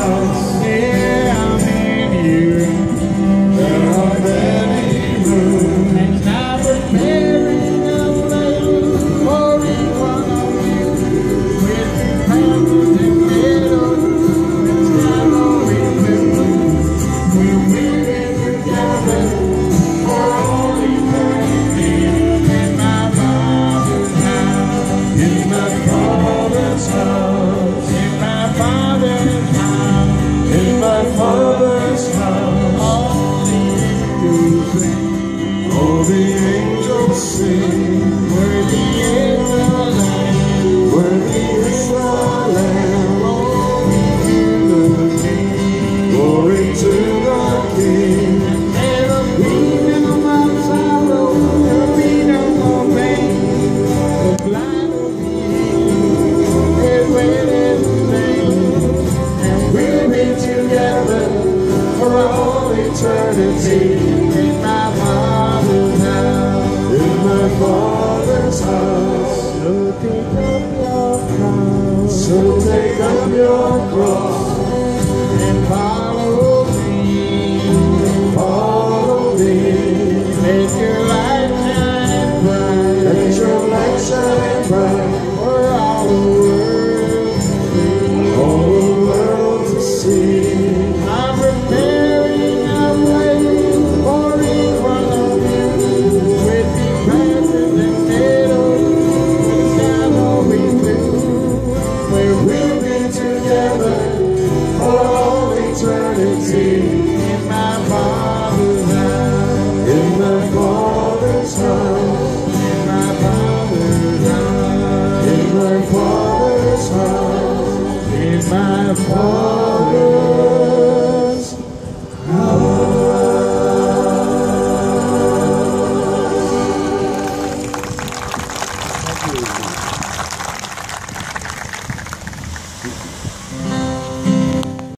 house. Yeah, I'm in here. There are many rooms, and I'm preparing a place for each one of you. With the candles and middle, it's not always blue. We'll be together for all eternity. In my Father's house, in my Father's house, in my Father's house, in my Father's house. All the angels sing, worthy is the Lamb, worthy is the Lamb. Glory to the King. There will be no more sorrow, there will be no more pain. The blind will be healed, and when it's named, and we'll be together for all eternity. In my Father's house, in my Father's house. So take up your cross, so take up your cross, and follow me, follow me. Let your light shine bright, let your light shine bright, for all the world to see. I'm preparing a place for each one of you, with the presents and medals, the sky always blue, where we'll be together for all eternity. In my Father's house, in my Father's house, in my Father's house, in my Father's house, in my Father's house.